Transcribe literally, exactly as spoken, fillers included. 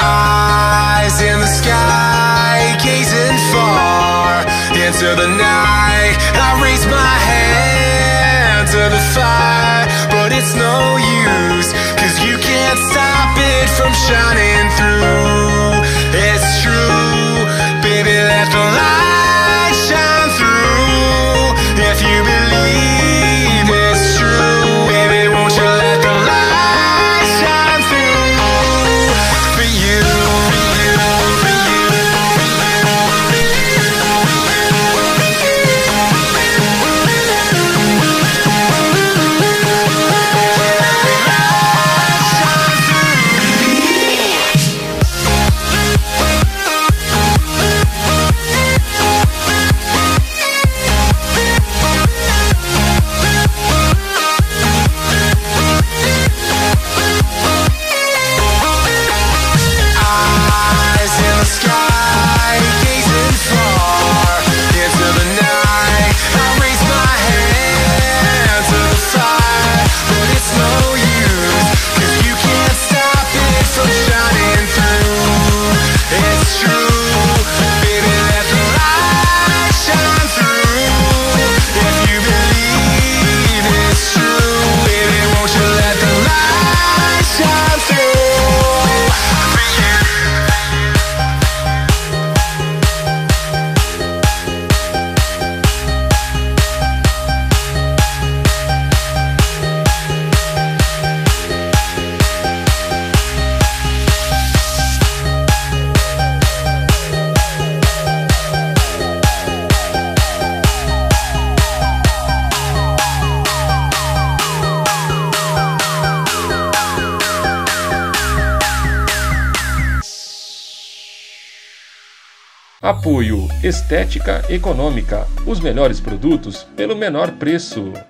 Eyes in the sky, gazing far into the night. I raise my hand to the fire, but it's no use, 'cause you can't stop it from shining through. It's true, baby, let the light shine through. If you believe it's true, baby, won't you let the light shine through? For you, for you, for you, for eyes in the sky, gazing far into the night. I raise my hand to the fire, but it's no use, 'cause you can't stop it from shining through. It's true, baby, let the light shine through. If you believe it's true, baby, won't you let the light shine through? For you. Apoio Estética Econômica. Os melhores produtos pelo menor preço.